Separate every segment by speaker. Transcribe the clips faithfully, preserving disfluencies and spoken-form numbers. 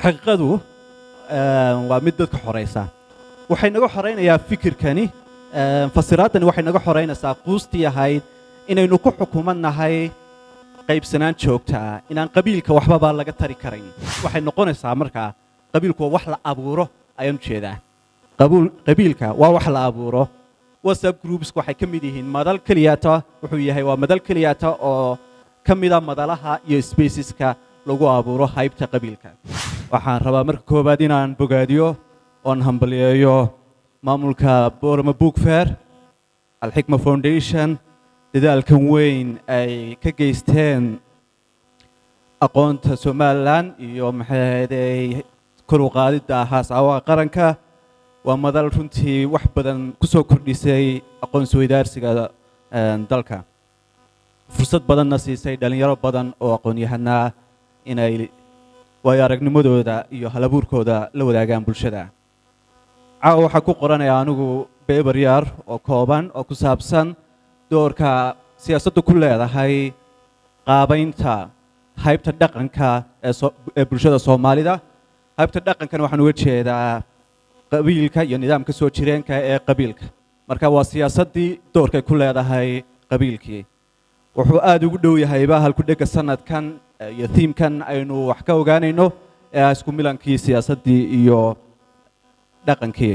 Speaker 1: xaqiiqadu waa mid dadka xoreysa waxay naga xoreynayaa fikirkani fasiraadani waxay naga xoreynaysaa quustii ahayd inaynu ku xukuumanahay qaybsanaan joogta inaan qabiilka waxba baa laga tari karayn waxay noqonaysaa markaa qabiilku wax la abuuro ayaan jeedaa qabiilka waa wax la abuuro WhatsApp groups waxay ka mid yihiin madal kaliyaata wuxuu yahay waa madal kaliyaata oo ka mid ah madalaha iyo spaceska lagu abuuro haybta qabiilka waxaan rabaa marka koobaad inaan bogaadiyo oon hambaliyeeyo maamulka Boorama Book Fair Al-Hikma Foundation dadaalkan weyn ay ka geysteen aqoonta Somaliland iyo maxay kor u qaadida haasawa qaranka waa madal runtii wax badan ku soo kordhisay aqoon isweydaarsiga dalka fursad badanna siisay dhalinyaro badan oo aqoon-yahanaa inay way aragnimadooda iyo halabuurkooda la wadaagaan bulshada caawa waxaa ku qoranaya anigu beebar yar oo kooban oo ku saabsan doorka siyaasaddu ku leedahay qaabaynta haybta dhaqanka ee bulshada Soomaalida haybta dhaqankan waxaan uga jeedaa qabiilka iyo nidaamka soo jireenka ee qabiilka marka waa siyaasadii doorka ku leedahay qabiilkii wuxuu aad ugu dhow yahay bahal ku dhega sanadkan iyo theme-kan aynu wax ka ogaanayno ee isku milankii siyaasadii iyo dhaqankii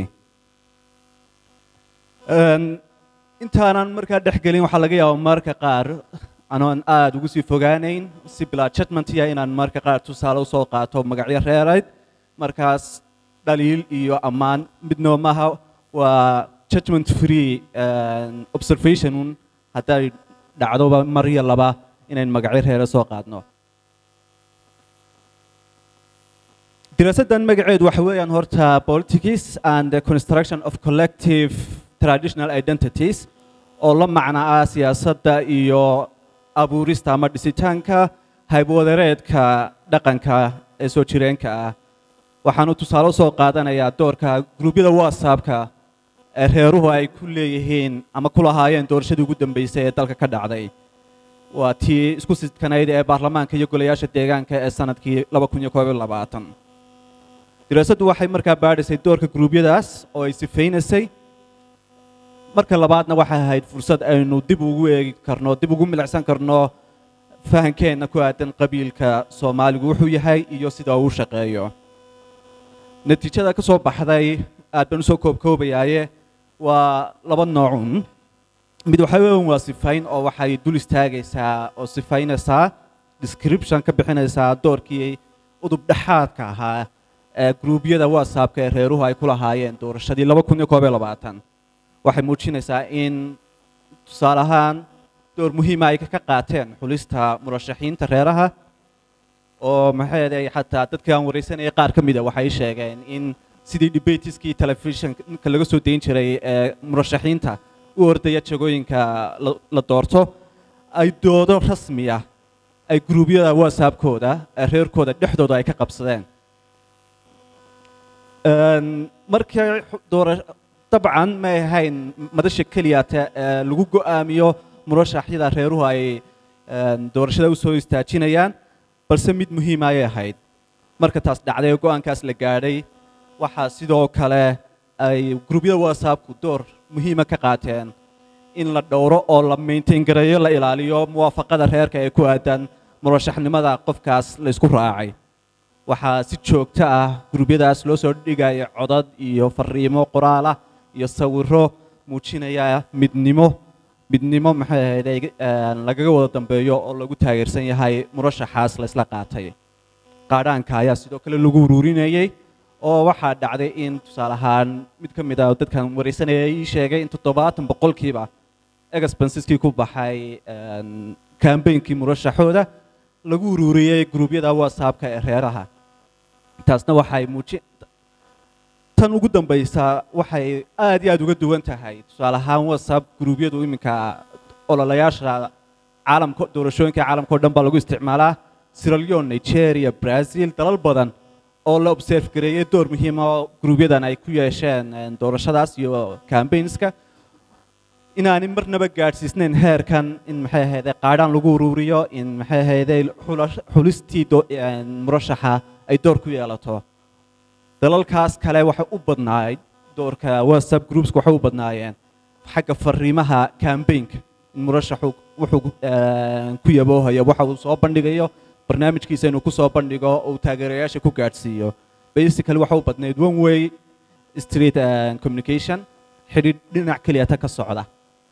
Speaker 1: intaanan markaa dhexgelin waxaa laga yaabaa marka qaar anoon aad ugu sii fogaanayn si bilaa judgment-ya inaan marka qaar tusaale u soo qaato magacyo reerayd markaas dhaliil iyo ammaan midnoo maaha waa judgment free observation hadday dhacdoba mar iyo laba inayn magacyo reera soo qaadno diraasaddan magaceedu waxa weeyaan horta politics and the construction of collective traditional identities oo la macna ah siyaasadda iyo abuurista ama dhisitaanka haybwadareedka dhaqanka ee soo jireenka ah waxaanu tusaale soo qaadanayaa doorka gruubyada WhatsApp-ka ee reeruhu ay ku leeyihiin ama ku lahaayeen doorashadii ugu dambeysay ee dalka ka dhacday waa tii isku sidkanayd ee baarlamaanka iyo golayaasha deegaanka ee sanadkii laba kun iyo koob iyo labaatan diraasaddu waxay markaa baadhisay doorka gruubyadaas oo ay sifaynaysay marka labaadna waxay ahayd fursad aynu dib ugu eegi karno dib ugu milicsan karno fahankeenna ku aadan qabiilka Soomaaligu wuxuu yahay iyo sida uu shaqeeyo natiijada ka soo baxday aad baan soo koobkoobayaaye waa laba noocun mid waxa weeyaan waa sifayn oo waxay dul istaagaysaa oo sifaynaysaa description ka bixinaysaa doorkii udub dhaxaadka ahaa ee gruubyada WhatsApp-ka ee reeruhu ay ku lahaayeen doorashadii laba kun iyo koob iyo labaatan waxay muujinaysaa in tusaale ahaan door muhiim ah ay ka qaateen xulista murashaxiinta reeraha oo maxay ahayd xataa dadkii aan wareysanayay qaar ka mid ah waxay sheegeen in sidii debateskii television-ka laga soo deyn jiray ee murashaxiinta u ordaya jagooyinka la doorto ay doodo rasmi ah ay gruubyada WhatsApp-kooda ee reerkooda dhexdooda ay ka qabsadeen markii dabcan ma ahayn madasha kaliyaata ee lagu go'aamiyo murashaxyada reeruhu ay doorashada u soo istaajinayaan balse mid muhiim ay ahayd marka taas dhacday go'aankaas la gaadhay waxaa sidoo kale ay gruubyada WhatsApp-ku door muhiima ka qaateen in la dhowro oo la maintain gareeyo la ilaaliyo muwaafaqada reerka ee ku aadan murashaxnimada qofkaas la isku raacay waxaa si joogto ah gruubyadaas loo soo dhigaya codad iyo fariimo qoraal ah iyo sawirro muujinaya midnimo midnimo maxay ahayd lagaga wada dambeeyo oo lagu taageersan yahay murashaxaas la isla qaatay qaadhaanka ayaa sidoo kale lagu ururinayay oo waxaa dhacday in tusaale ahaan mid ka mid ah dadkan wareysanaya ii sheegay in toddobaatan boqolkiiba expenseski ku baxay campaignkii murashaxooda lagu ururiyay gruubyada WhatsApp-ka ee reeraha taasna waxay muujin tan ugu dambaysa waxay aad iyo aad uga duwan tahay tusaale ahaan WhatsApp gruubyadu iminka ololayaasha caalamka doorashooyinka caalamka oo dhan baa lagu isticmaalaa Sierra Leone Nigeria Brazil dalal badan oo la observe gareeyay door muhiim ah gruubyadan ay ku yeesheen doorashadaas iyo campaigns-ka inaanay marnaba gaadhsiisnayn heerkan in maxay ahaydee qaadhaan lagu ururiyo in maxay ahaydee xulistii murashaxa ay door ku yeelato dalalkaas kale waxay u badnaayeen doorka WhatsApp groups waxay u badnaayeen xagga fariimaha campaign in murashaxu wuxuu ku yaboohayo waxa uu soo bandhigayo barnaamijkiisa inuu ku soo bandhigo oo taageerayaasha ku gaadhsiiyo basically waxa u badnayd one way street communication xidhiidh dhinac kaliya ta ka socda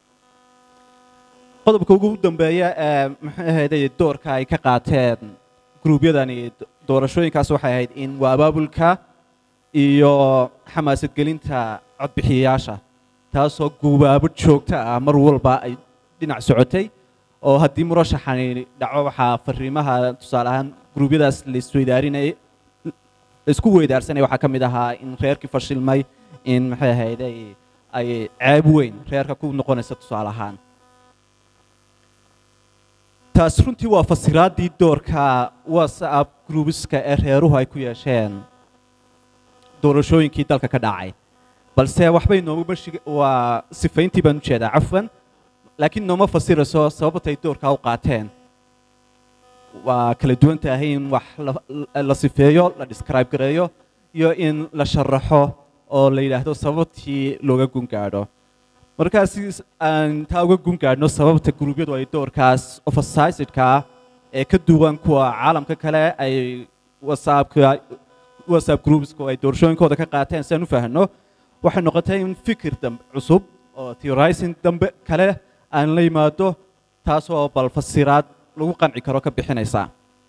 Speaker 1: qodobka ugu dambeeya ee maxay ahayd doorka ay ka qaateen gruubyadani doorashooyinkaas waxay ahayd in waa abaabulka iyo xamaasad gelinta codbixiyayaasha taasoo guubaabo joogto ah mar walba ay dhinac socotay oo haddii murashaxani dhaco waxaa fariimaha tusaale ahaan gruubyadaas la isweydaarinay la isku weydaarsanay waxaa ka mid ahaa in reerkii fashilmay in maxay ahayd ay ceeb weyn reerka ku noqonaysa tusaale ahaan taas runtii waa fasiraaddii doorka WhatsApp groupeska ee reeruhu ay ku yeesheen doorashooyinkii dalka ka dhacay balse waxbay nooma waa sifayntii baan u jeedaa cafwan laakiin nooma fasirayso sababtay doorka u qaateen waa kala duwan tahay in wax la sifeeyo la describe gareeyo iyo in la sharaxo oo la yidhaahdo sababtii looga gun gaadho markaas aan taa uga gun gaadhno sababta gruubyadu ay doorkaas oversizedka ee ka duwan kuwa caalamka kale ay whatsappka WhatsApp groupsku ay doorashooyinkooda ka qaateen si aan u fahanno waxay noqotay in fikir dambe cusub oo theorizing dambe kale aan la yimaado taasoo bal fasiraad lagu qanci karo ka bixinaysa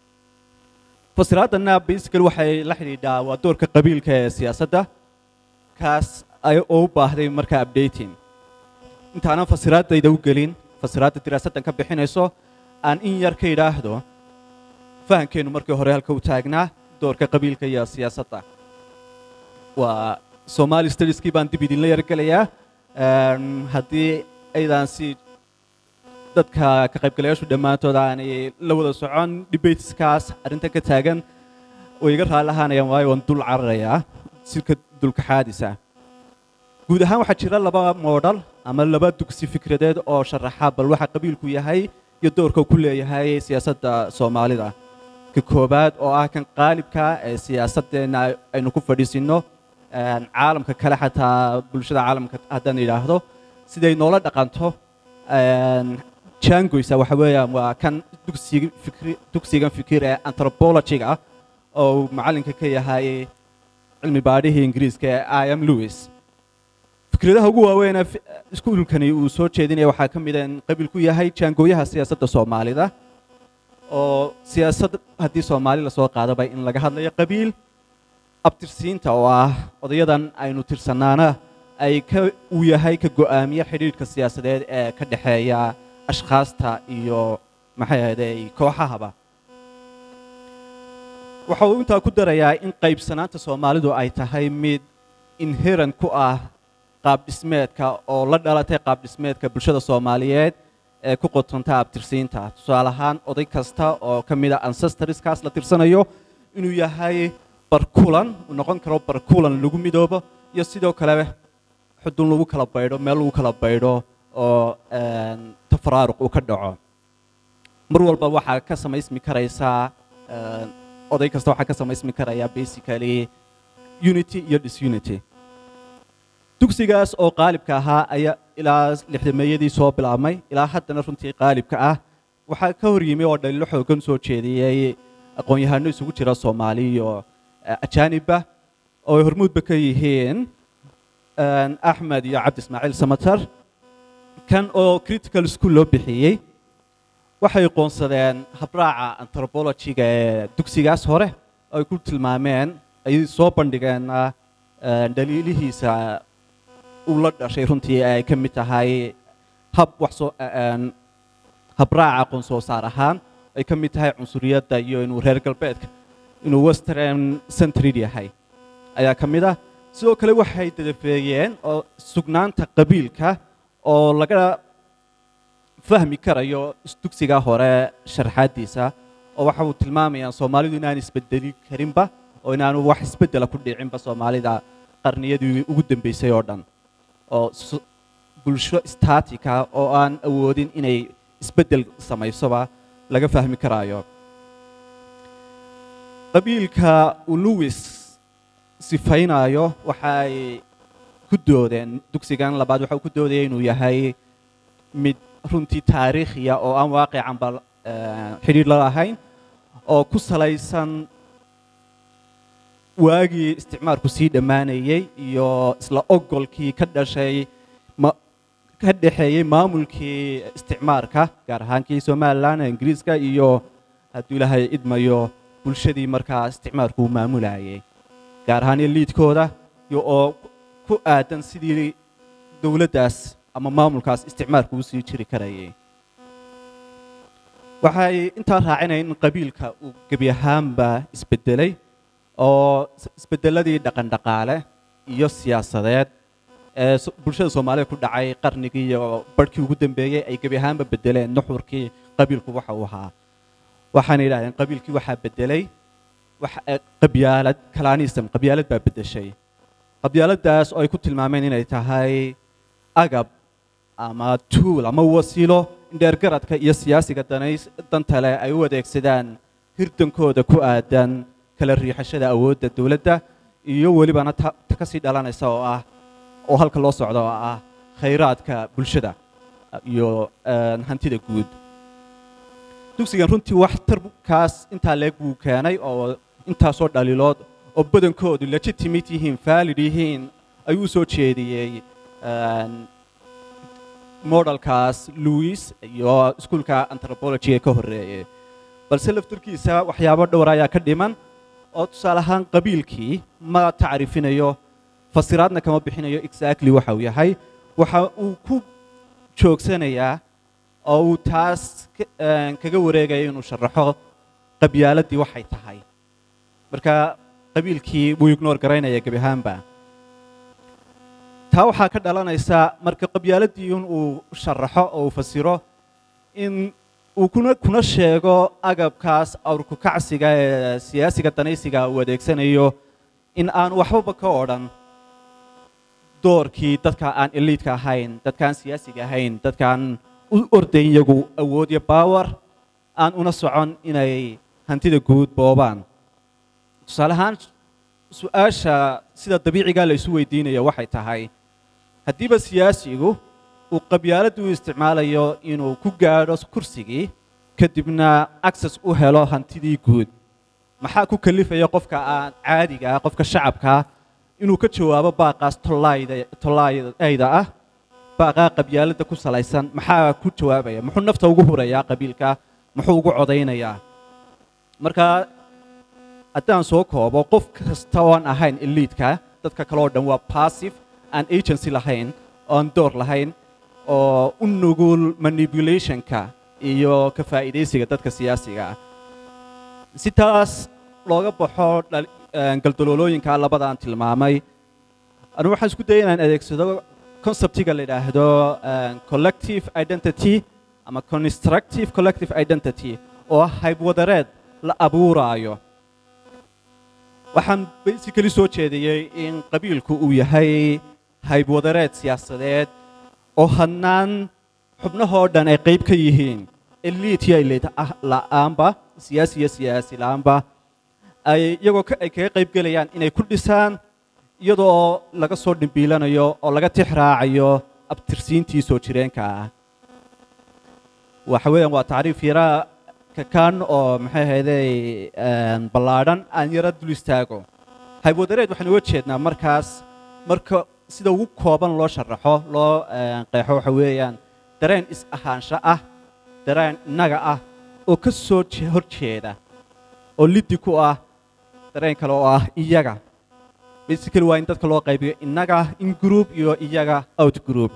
Speaker 1: fasiraadana basically waxay la xidhiidhaa waa doorka qabiilka ee siyaasadda kaas ay u baahday marka updating intaanan fasiraadayda u gelin fasiraadda diraasaddan ka bixinayso aan in yar ka idhaahdo fahankeenu markii hore halka u taagnaa doorka qabiilka iyo siyaasadda waa Somali Studieski baan dib idinla yargelayaa haddii aydan si dadka ka qaybgalayaashu dhammaantood aanay la wada socon debateskaas arrinta ka taagan way iga raalli ahaanayaan waayo waan dul cararayaa silka dulka xaadisa guud ahaan waxaa jira laba model ama laba dugsi fikradeed oo sharaxa bal waxa qabiilku yahay iyo doorka uu ku leeyahay siyaasadda Soomaalida ka koobaad oo ah kan qaalibka ee siyaasaddeena aynu ku fadhiisino caalamka kale xataa bulshada caalamka haddaan idhaahdo siday noola dhaqanto jangoysa waxa weeyaan waa kan dugsiga fikri dugsigan fikir ee anthropology-ga oo macallinka ka yahay cilmi baadhihii ingiriiska ee I am Lewis fikradaha ugu waaweyn ee iskuulkani uu soo jeedinaya waxaa ka mid ah in qabiilku yahay jangooyaha siyaasadda Soomaalida oo siyaasad haddii Soomaali la soo qaadaba in laga hadlayo qabiil abtirsiinta oo ah odayadan aynu tirsanaana ay ka uu yahay ka go'aamiye xidhiidhka siyaasadeed ee ka dhaxeeya ashkhaasta iyo maxay ahayd kooxahaba waxa uu intaa ku darayaa in qaybsanaanta Soomaalidu ay tahay mid inherent ku ah qaab dhismeedka oo la dhalatay qaab dhismeedka bulshada Soomaaliyeed ee ku qotonta abtirsiinta tusaale ahaan oday kasta oo ka mid ah ancestoreskaas la tirsanayo inuu yahay barkulan uu noqon karo barkulan lagu midoobo iyo sidoo kale xudun lagu kala baydho meel lagu kala baydho oo tafraaruq uu ka dhaco mar walba waxaa ka samaysmi karaysaa oday kasta waxaa ka samaysmi karaya basically unity iyo disunity dugsigaas oo qaalibka ahaa ayaa ilaa lixdameeyadii soo bilaabmay ilaa haddana runtii qaalibka ah waxaa ka hor yimi oo dhaliilo xoogan soo jeediyey aqoon-yahano isugu jira Soomaali iyo ajaanibba oo ay hormuudba ka yihiin Axmed iyo Cabdi Ismaaciil Samatar kan oo critical school loo bixiyey waxay qoonsadeen habraaca anthropology-ga ee dugsigaas hore oo ay ku tilmaameen ay soo bandhigeen daliilihiisa uu la dhashay runtii ay ka mid tahay hab wax soo habraaca aqoon soo saar ahaan ay ka mid tahay cunsuriyadda iyo inuu reer galbeedka inuu western centered yahay ayaa ka mid ah sidoo kale waxay dadafeeyeen oo sugnaanta qabiilka oo laga fahmi karayo dugsiga hore sharxaadiisa oo waxa uu tilmaamayaa Soomaalidu inaan isbedeli karinba oo inaanu wax isbedela ku dhicinba Soomaalida qarniyadii ugu dambeysay oo dhan oo bulsho statica oo aan awoodin inay isbeddel samaysoba laga fahmi karaayo qabiilka uu Lewis sifaynayo waxay ku doodeen dugsigan labaad waxa uu ku doodayay inuu yahay mid runtii taariikhiya oo aan waaqican bal xiriir la lahayn oo ku salaysan waagii isticmaalku sii dhammaanayay iyo isla ogolkii ka dhashay ka dhaxeeyay maamulkii isticmaalka gaar ahaan kii Soomaaliland Ingiriiska iyo haddii Ilaahay idmayo bulshadii markaa isticmaalku maamulayay gaar ahaan elite-kooda iyo oo ku aadan sidii dawladdaas ama maamulkaas isticmaalku u sii jiri karayay waxay intaa raacinayeen in qabiilka uu gebi ahaanba isbedelay oo isbedeladii dhaqan dhaqaale iyo siyaasadeed ee bulshada Soomaaliyeed ku dhacay qarnigii iyo barkii ugu dambeeyay ay gebi ahaanba bedeleen nuxurkii qabiilku waxa uu ahaa waxaan ilaahay qabiilkii waxa bedelay waxa qabyaalad kalaanism qabyaalad baa bedeshay qabyaaladaas oo ay ku tilmaameen inay tahay agab ama tool ama wasiilo dheergaradka iyo siyaasiga danays dantale ay u adeegsadaan hirdankooda ku aadan kala riixashada awoodda dawladda iyo walibana ta ka sii dhalanaysa oo ah oo halka loo socdo oo ah khayraadka bulshada iyo hantida guud dugsigan runtii wax tarkaas inta leeg buu keenay oo inta soo dhalilood oo badankoodu legitimate yihiin valid yihiin ay u soo jeediyay modelkaas Lewis iyo iskuulka anthropology ka horeeyay balse laftirkiisa waxyaabo dhowr ayaa ka dhiman oo tusaale ahaan qabiilkii ma tacriifinayo fasiraadna kama bixinayo exactly waxa uu yahay waxa uu ku joogsanayaa oo uu taas kaga wareegayo inuu sharaxo qabyaaladii waxay tahay marka qabiilkii buu ignore garaynaya gabi ahaanba taa waxaa ka dhalanaysa marka qabyaaladii uu sharaxo oo uu fasiro in uu kuna kuna sheego agabkaas awrku kacsiga ee siyaasiga danaysiga uu adeegsanayo in aan waxba ka odhan doorkii dadka aan elite-ka ahayn dadkaan siyaasiga ahayn dadkaan u ordayn iyagu awood iyo power aan una socon inay hantida guud boobaan tusaale ahaan su'aasha sida dabiiciga la isu weydiinayo waxay tahay haddiiba siyaasigu uu qabyaaladu u isticmaalayo inuu ku gaadho kursigii kadibna access u helo hantidii guud maxaa ku kalifaya qofka aan caadiga ah qofka shacabka inuu ka jawaabo baaqaas tollayda tollayda ah baaqa qabyaalada ku salaysan maxaa ku jawaabaya muxuu nafta ugu hurayaa qabiilka muxuu ugu codaynayaa marka haddaan soo koobo qof kasta oo aan ahayn elite-ka dadka kale oo dhan waa passive aan agency lahayn oon door lahayn oo u nugul manipulationka iyo ka faa'iidaysiga dadka siyaasiga ah si taas looga baxo galdaloolooyinka labada aan tilmaamay anigu waxaan isku dayay inaan adeegsado conceptiga la yidhaahdo collective identity ama constructive collective identity oo haybwadareed la abuuraayo waxaan basically soo jeediyey in qabiilku uu yahay haybwadareed siyaasadeed oo hannaan xubnahoo dhan ay qayb ka yihiin elite iyo elite la'aanba siyaasi iyo siyaasi la'aanba ay iyagoo ay kaga qayb gelayaan inay ku dhisaan iyadoo laga soo dhimbiilanayo oo laga tixraacayo abtirsiintii soo jireenka ah waxa weeyaan waa tacriif yara kakan oo maxay ahayday ballaadhan aan yara dul istaago haybwadareed waxaan uga jeednaa markaas marka sida ugu kooban loo sharaxo loo qeexo waxa weeyaan dareen is ahaansho ah dareen innaga ah oo ka soo horjeeda oo liddi ku ah dareen kale oo ah iyaga basically waa in dadka loo qaybiyo innaga in group iyo iyaga out group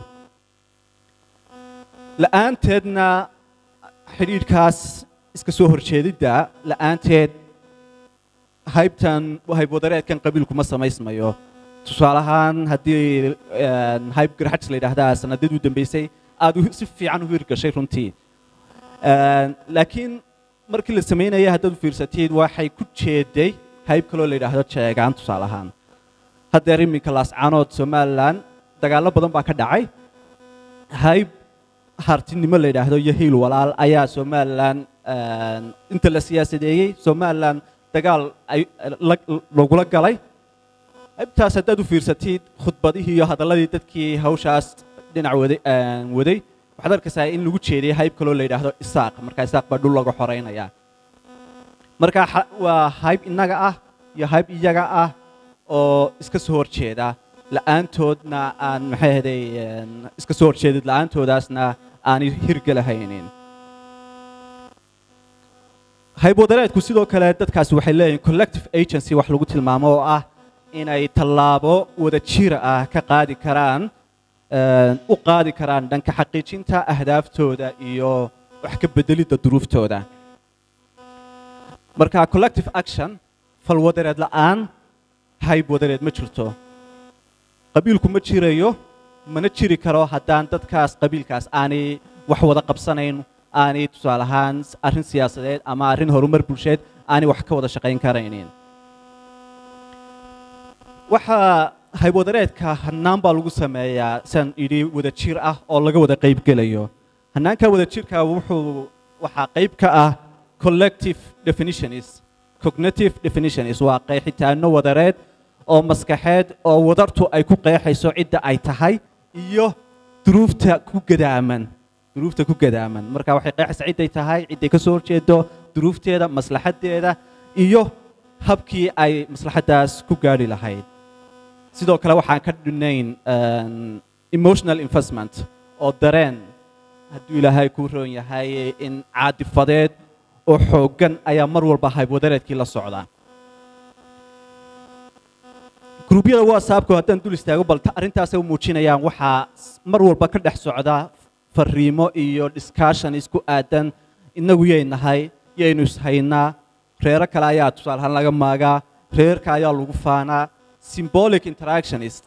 Speaker 1: la'aanteedna xidhiidhkaas iska soo horjeedidda la'aanteed haybtan haybwadareedkan qabiilku ma samaysmayo tusaale ahaan haddii hayb garxajs la yidhaahdaa sanadadii u dambeysay aad si fiican u hirgashay runtii laakiin markii la samaynaya haddaad u fiirsatid waxay ku jeeday hayb kaloo la yidhaahdo jeegaan tusaale ahaan haddeer iminka laascaanood somalilan dagaallo badan baa ka dhacay hayb hartinimo la yidhaahdo iyo hiil walaal ayaa Somaliland inta la siyaasadeeyay Somaliland dagaal ay lagula galay intaas haddaad u fiirsatid khudbadihii iyo hadalladii dadkii hawshaas dhinac waday waday waxaad arkaysaa in lagu jeediyay hayb kaloo la yidhaahdo isaaq marka isaaq baa dhul lagu xoreynaya marka waa hayb inaga ah iyo hayb iyaga ah oo iska soo horjeeda la'aantoodna aan maxay ahaday iska soo horjeedid la'aantoodaasna aanay hirgalahaynin hayb wadareedku sidoo kale dadkaasi waxay leeyihiin collective agency wax lagu tilmaamo oo ah inay tallaabo wada jir ah ka qaadi karaan u qaadi karaan dhanka xaqiijinta ahdaaftooda iyo wax ka bedelidda duruuftooda marka collective action fal wadareed la'aan hayb wadareed ma jirto qabiilku ma jirayo mana jiri karo haddaan dadkaas qabiilkaas aanay wax wada qabsanayn aanay tusaale ahaan arrin siyaasadeed ama arrin horumar bulsheed aanay wax ka wada shaqayn karaynin waxaa hayb wadareedka hannaan baa lagu sameeyaa san idhi wada jir ah oo laga wada qayb gelayo hannaanka wada jirka wuxuu waxaa qayb ka ah collective definitions cognitive definitions waa qeexitaano wadareed oo maskaxeed oo wadartu ay ku qeexayso cidda ay tahay iyo duruufta ku gadaaman duruufta ku gadaaman marka waxay qeexaysaa cidday tahay cidday ka soo horjeedo duruufteeda maslaxadeeda iyo habkii ay maslaxadaas ku gaari lahayd sidoo kale waxaan ka dhinayn emotional investment oo dareen hadduu ilaahay ku roon yahay in caadifadeed oo xooggan ayaa mar walba hayb wadareedkii la socda gruubyada whatsappku haddaan dul istaago bal arrintaasay u muujinayaan waxaa mar walba ka dhex socda fariimo iyo discussion isku aadan inagu yay nahay yaynu ishaynaa reero kale ayaa tusaale ahaan laga maagaa reerka ayaa lagu faanaa symbolic interactionist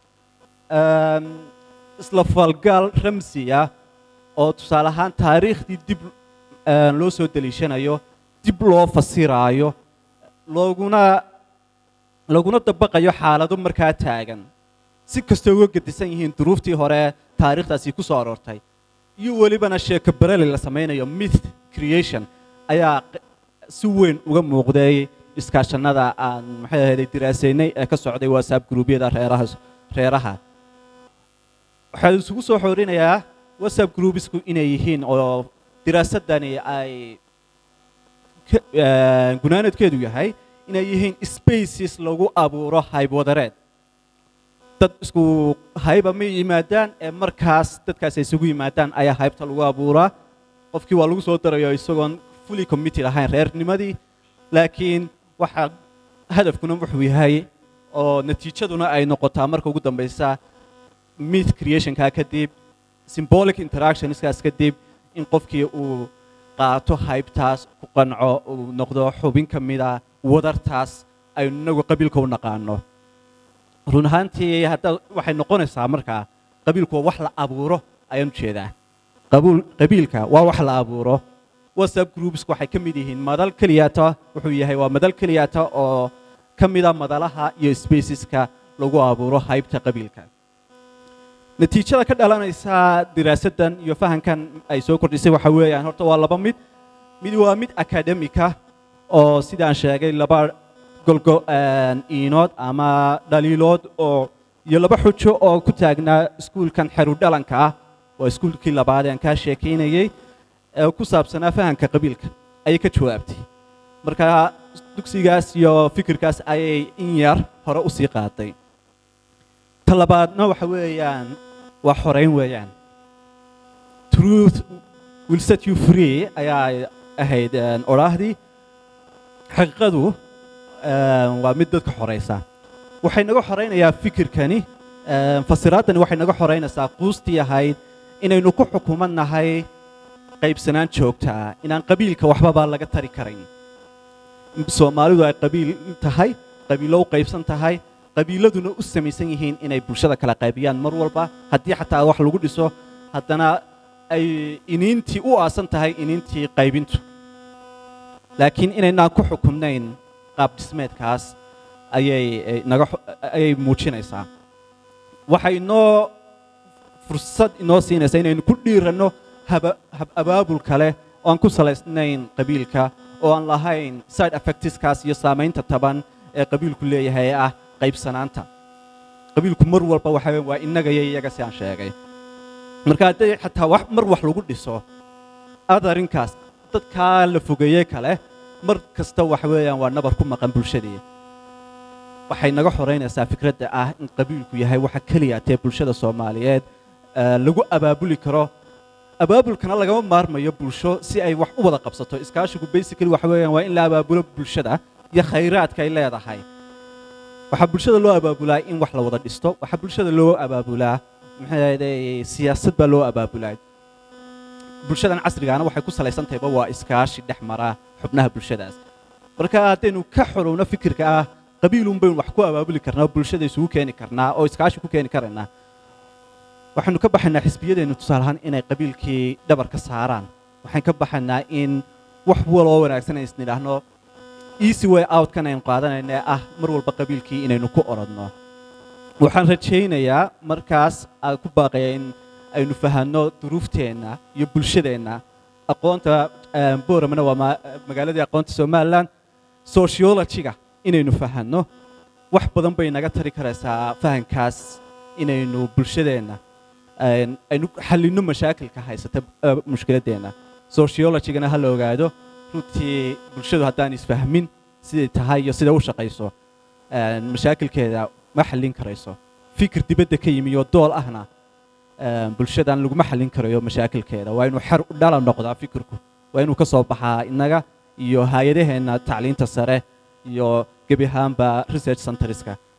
Speaker 1: isla falgal ramsiya oo tusaale ahaan taariikhdii dib loo soo daliishanayo dib loo fasiraayo looguna laguna dabaqayo xaalado markaa taagan si kastoo uga gedisan yihiin duruuftii hore taariikhdaasi ku soo aroortay iyo welibana sheeko bareli la samaynayo myth creation ayaa si weyn uga muuqday iskaashanada aan maxay ahayd diraasaynay ee ka socday whatsapp gruubyada reeraha reeraha waxaa isugu soo xoorinayaa whatsapp groupsku inay yihiin oo diraasadani ay gunaanadkeedu yahay inay yihiin spaces lagu abuuro hayb wadareed dad isku hayba ma yimaadaan ee markaas dadkaas ay isugu yimaadaan ayaa haybta lagu abuuraa qofkii waa lagu soo darayo isagoon fully committed ahayn reernimadii laakiin waxa hadafkuna wuxuu yahay oo natiijaduna ay noqotaa marka ugu dambaysa myth creationka kadib symbolic interactionskaas kadib in qofkii uu qaato haybtaas ku qanco uu noqdo xubin ka mid ah wadartaas aynu inagu qabiilka u naqaano run ahaantii hadda waxay noqonaysaa markaa qabiilku waa wax la abuuro ayaan ujeedaa qabiilka waa wax la abuuro whatsapp groupsku waxay ka mid yihiin madal keliyata wuxuu yahay waa madal keliyata oo ka mida madalaha iyo spaceska lagu abuuro haybta qabiilka natiijada ka dhalanaysa diraasadan iyo fahankan ay soo kordhisay waxa weeyaan horta waa laba mid mid waa mid academica oo sidaan sheegay laba golgo iinood ama dhaliilood oo iyo laba xujo oo ku taagnaa iskuulkan xeru dhalanka ah waa iskuulkii labaad ee aan ka sheekeynayay ee ku saabsanaa fahanka qabiilka ayay ka jawaabtay marka dugsigaas iyo fikirkaas ayay in yar hore u sii qaaday talabaadna waxa weeyaan waa xoreyn weeyaan truth will set you free ayaa ahayd oraahdii xaqiiqadu waa mid dadka xoreysa waxay naga xoreynayaa fikirkani fasiraadani waxay naga xoreynaysaa quustii ahayd inaynu ku xukumannahay qaybsanaan joogtaa inaan qabiilka waxbaba laga tari karayn soomaalidu ay qabiil tahay qabiilo u qaybsan tahay qabiiladuna u samaysan yihiin inay bulshada kala qaybiyaan mar walba haddii xataa wax lagu dhiso haddana ay iniintii u aasan tahay iniintii qaybintu laakiin inaynaan ku xukumnayn qaab dhismeedkaas ayay naga ayay muujinaysaa waxay noo fursad inoo siinaysa inaynu ku dhiiranno hab abaabul kale oo aan ku salaysnayn qabiilka oo aan lahayn side effectskaas iyo saamaynta taban ee qabiilku leeyahay ee ah qaybsanaanta qabiilku mar walba waxa waa innaga iyo iyaga si aan sheegay marka hadday xataa wax mar wax lagu dhiso adarinkaas dadkaa la fogeeyey kale mar kasta waxa weeyaan waa nabar ku maqan bulshadii waxay naga xoreynaysaa fikradda ah in qabiilku yahay waxa keliya tee bulshada Soomaaliyeed lagu abaabuli karo abaabulkana lagama maarmayo bulsho si ay wax u wada qabsato iskaashigu basically waxa weeyaan waa in la abaabulo bulshada iyo khayraadka ay leedahay waxa bulshada loo abaabulaa in wax la wada dhisto waxa bulshada loo abaabulaa maxay ahayd siyaasad baa loo abaabulaa bulshadan casrigaana waxay ku salaysan tahay waa iskaashi dhexmara xubnaha bulshadaas marka hadaynu ka xorowno fikirka ah qabiilun baynu wax ku abaabuli karnaa bulshada isugu keeni karnaa oo iskaashi ku keeni karnaa waxaanu ka baxaynaa xisbiyadeenu tusaale ahaan inay qabiilkii dhabar ka saaraan waxaan ka baxaynaa in wax waloo wanaagsan ay isnidhaahno easy way out kan aynu qaadanayna ah mar walba qabiilkii inaynu ku orodno waxaan rajaynayaa markaas aan ku baaqaya in aynu fahanno duruufteenna iyo bulshadeenna aqoonta Booramana waa magaaladii aqoonta Somaliland sociology-ga inaynu fahanno wax badan bay naga tari karaysaa fahankaas inaynu bulshadeenna aynu xalino mashaakilka haysata mushkiladeena sociology-gana hal ogaado runtii bulshadu haddaan isfahmin sidii tahay iyo sida u shaqayso mashaakilkeeda ma xalin karayso fikir dibadda ka yimi oo dool ahna bulshadan lagu ma xalin karayo mashaakilkeeda waa inuu xar u dhala noqdaa fikirku waa inuu ka soo baxaa inaga iyo hay'adaheena tacliinta sare iyo gabi ahaanba research centerska